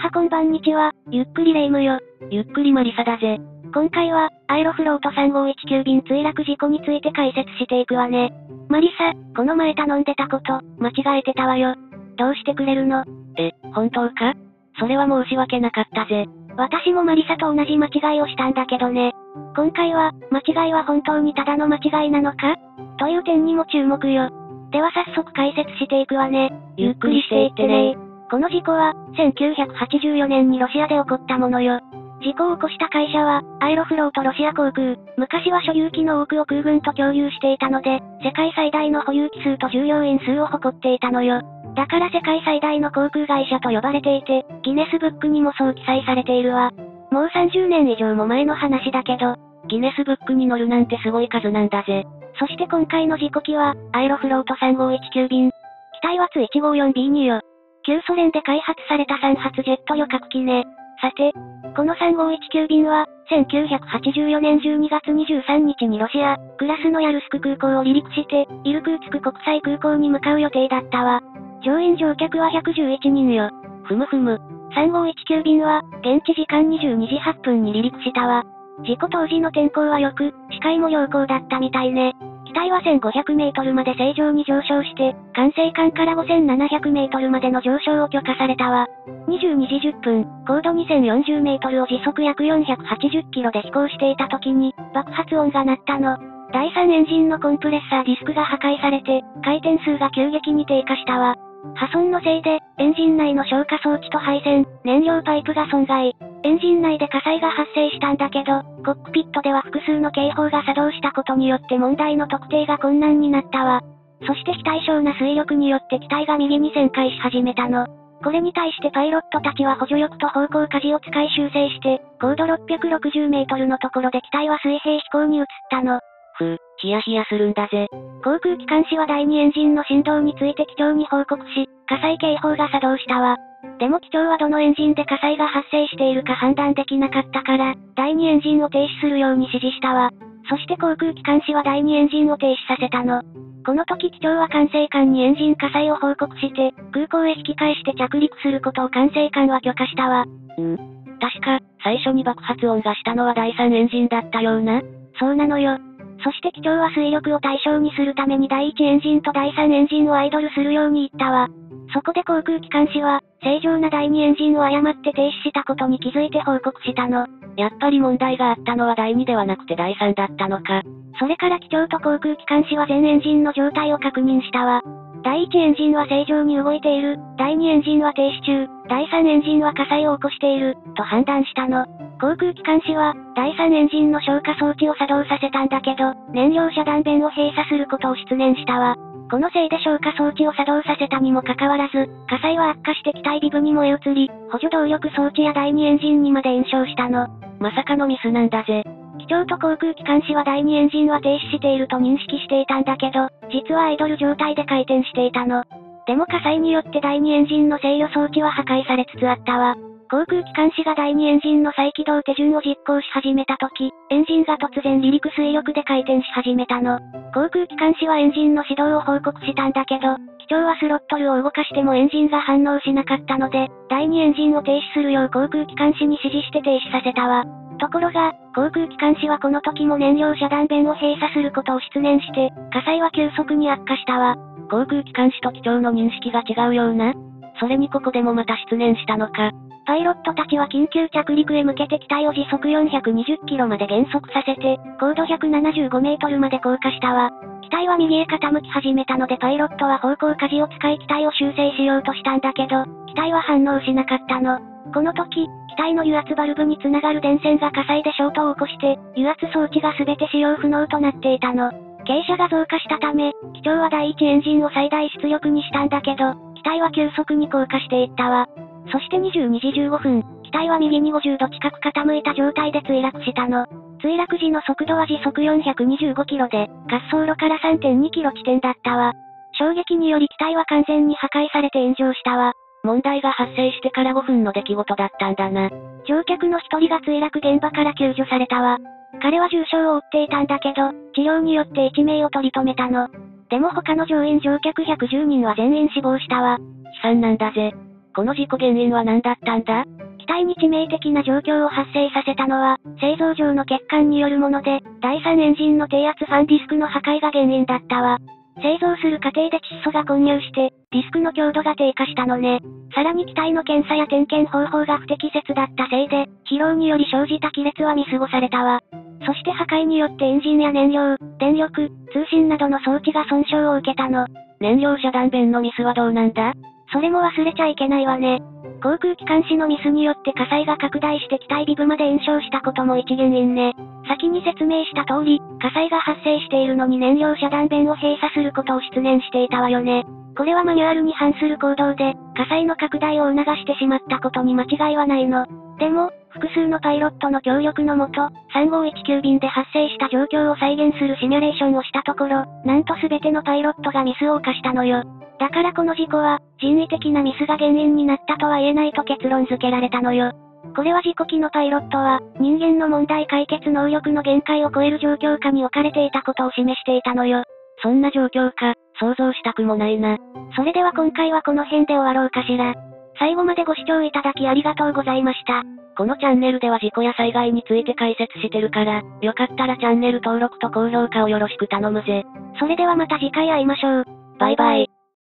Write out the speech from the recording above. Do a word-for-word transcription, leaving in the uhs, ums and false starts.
はこんばんにちは、ゆっくりレ夢ムよ。 ゆっくりマリサだぜ。 今回は、アイロフロートさんごいちきゅう便墜落事故について解説していくわね。マリサ、この前頼んでたこと、間違えてたわよ。どうしてくれるの？ え、本当か？それは申し訳なかったぜ。 私もマリサと同じ間違いをしたんだけどね。今回は、間違いは本当にただの間違いなのか？という点にも注目よ。では早速解説していくわね。 ゆっくりしていってね。 この事故は、せんきゅうひゃくはちじゅうよねんにロシアで起こったものよ。事故を起こした会社は、アイロフロートロシア航空。昔は所有機の多くを空軍と共有していたので、世界最大の保有機数と従業員数を誇っていたのよ。だから世界最大の航空会社と呼ばれていて、ギネスブックにもそう記載されているわ。もうさんじゅうねん以上も前の話だけど、 ギネスブックに載るなんてすごい数なんだぜ。 そして今回の事故機は、アイロフロートさんごいちきゅう便。機体はツいちごよんビーによ。旧ソ連で開発されたさん発ジェット旅客機ね。さて、このさんごいちきゅう便は、せんきゅうひゃくはちじゅうよねんじゅうにがつにじゅうさんにちにロシア、クラスノヤルスク空港を離陸して、イルクーツク国際空港に向かう予定だったわ。乗員乗客はひゃくじゅういちにんよ。 ふむふむ。 さんごいちきゅう便は、現地時間にじゅうにじはっぷんに離陸したわ。事故当時の天候は良く、視界も良好だったみたいね。機体はせんごひゃくメートルまで正常に上昇して、管制官からごせんななひゃくメートルまでの上昇を許可されたわ。にじゅうにじじゅっぷん、高度にせんよんじゅうメートルを時速約よんひゃくはちじゅっキロで飛行していた時に、爆発音が鳴ったの。だいさんエンジンのコンプレッサーディスクが破壊されて、回転数が急激に低下したわ。破損のせいで、エンジン内の消火装置と配線、燃料パイプが損害。エンジン内で火災が発生したんだけど、コックピットでは複数の警報が作動したことによって問題の特定が困難になったわ。そして非対称な推力によって機体が右に旋回し始めたの。これに対してパイロットたちは補助翼と方向舵を使い修正して、高度ろっぴゃくろくじゅうメートルのところで機体は水平飛行に移ったの。 ふぅ、ヒヤヒヤするんだぜ。 航空機関士はだいにエンジンの振動について機長に報告し、火災警報が作動したわ。でも機長はどのエンジンで火災が発生しているか判断できなかったから、だいにエンジンを停止するように指示したわ。そして航空機関士はだいにエンジンを停止させたの。この時機長は管制官にエンジン火災を報告して、空港へ引き返して着陸することを管制官は許可したわ。 うん。確か、最初に爆発音がしたのはだいさんエンジンだったような。 そうなのよ。そして機長は推力を対象にするためにだいいちエンジンとだいさんエンジンをアイドルするように言ったわ。そこで航空機関士は、正常なだいにエンジンを誤って停止したことに気づいて報告したの。 やっぱり問題があったのはだいにではなくてだいさんだったのか。 それから機長と航空機関士は全エンジンの状態を確認したわ。だいいちエンジンは正常に動いている、だいにエンジンは停止中、だいさんエンジンは火災を起こしている、と判断したの。航空機関士は、だいさんエンジンの消火装置を作動させたんだけど、燃料遮断弁を閉鎖することを失念したわ。このせいで消火装置を作動させたにもかかわらず、火災は悪化して機体ビブに燃え移り、補助動力装置やだいにエンジンにまで延焼したの。 まさかのミスなんだぜ。 機長と航空機関士はだいにエンジンは停止していると認識していたんだけど、実はアイドル状態で回転していたの。でも火災によってだいにエンジンの制御装置は破壊されつつあったわ。航空機関士がだいにエンジンの再起動手順を実行し始めた時、エンジンが突然離陸推力で回転し始めたの。航空機関士はエンジンの始動を報告したんだけど、機長はスロットルを動かしてもエンジンが反応しなかったので、だいにエンジンを停止するよう航空機関士に指示して停止させたわ。ところが、航空機関士はこの時も燃料遮断弁を閉鎖することを失念して、火災は急速に悪化したわ。 航空機関士と機長の認識が違うような。それにここでもまた失念したのか。 パイロットたちは緊急着陸へ向けて機体を時速よんひゃくにじゅっキロまで減速させて、高度ひゃくななじゅうごメートルまで降下したわ。機体は右へ傾き始めたのでパイロットは方向舵を使い機体を修正しようとしたんだけど、機体は反応しなかったの。この時、機体の油圧バルブにつながる電線が火災でショートを起こして、油圧装置が全て使用不能となっていたの。傾斜が増加したため、機長はだいいちエンジンを最大出力にしたんだけど、機体は急速に降下していったわ。そしてにじゅうにじじゅうごふん、機体は右にごじゅうど近く傾いた状態で墜落したの。墜落時の速度は時速よんひゃくにじゅうごキロで、滑走路から さんてんにキロ地点だったわ。衝撃により機体は完全に破壊されて炎上したわ。 問題が発生してからごふんの出来事だったんだな。 乗客の一人が墜落現場から救助されたわ。彼は重傷を負っていたんだけど、治療によって一命を取り留めたの。でも他の乗員乗客ひゃくじゅうにんは全員死亡したわ。 悲惨なんだぜ。この事故原因は何だったんだ？ 体に致命的な状況を発生させたのは、製造上の欠陥によるもので、だいさんエンジンの低圧ファンディスクの破壊が原因だったわ。製造する過程で窒素が混入して、ディスクの強度が低下したのね。さらに機体の検査や点検方法が不適切だったせいで、疲労により生じた亀裂は見過ごされたわ。そして破壊によってエンジンや燃料、電力、通信などの装置が損傷を受けたの。 燃料遮断弁のミスはどうなんだ？ それも忘れちゃいけないわね。航空機関士のミスによって火災が拡大して機体ビブまで炎症したことも一原因ね。先に説明した通り、火災が発生しているのに燃料遮断弁を閉鎖することを失念していたわよね。これはマニュアルに反する行動で、火災の拡大を促してしまったことに間違いはないの。でも、複数のパイロットの協力のもと、さんごいちきゅう便で発生した状況を再現するシミュレーションをしたところ、なんと全てのパイロットがミスを犯したのよ。だからこの事故は、人為的なミスが原因になったとは言えないと結論付けられたのよ。これは事故機のパイロットは、人間の問題解決能力の限界を超える状況下に置かれていたことを示していたのよ。 そんな状況か、想像したくもないな。 それでは今回はこの辺で終わろうかしら。最後までご視聴いただきありがとうございました。 このチャンネルでは事故や災害について解説してるから、よかったらチャンネル登録と高評価をよろしく頼むぜ。 それではまた次回会いましょう。 バイバイ。